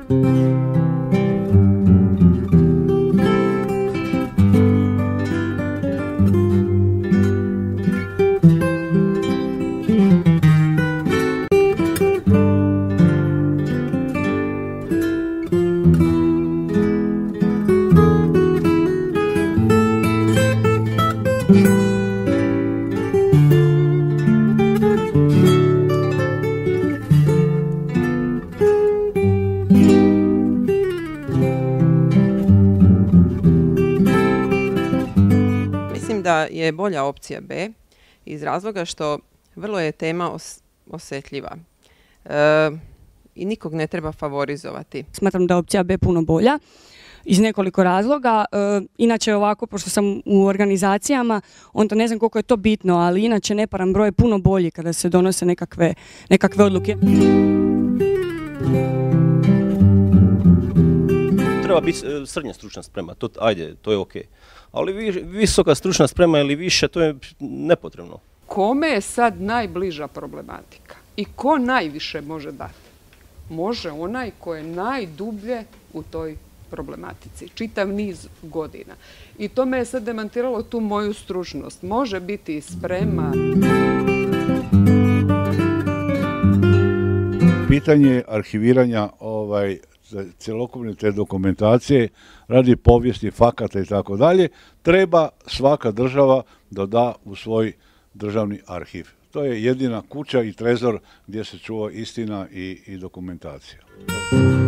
Da je bolja opcija B iz razloga što vrlo je tema osjetljiva i nikog ne treba favorizovati. Smatram da je opcija B puno bolja iz nekoliko razloga. Inače ovako, pošto sam u organizacijama, onda ne znam koliko je to bitno, ali inače neparan broj je puno bolji kada se donose nekakve odluke. Treba biti srednja stručna sprema, to je ok. Ali visoka stručna sprema ili više, to je nepotrebno. Kome je sad najbliža problematika i ko najviše može dati? Može onaj ko je najdublje u toj problematici, čitav niz godina. I to me je sad demantiralo tu moju stručnost. Može biti sprema. Pitanje arhiviranja cjelokupne te dokumentacije radi povijesti, fakata i tako dalje, treba svaka država da da u svoj državni arhiv. To je jedina kuća i trezor gdje se čuva istina i dokumentacija.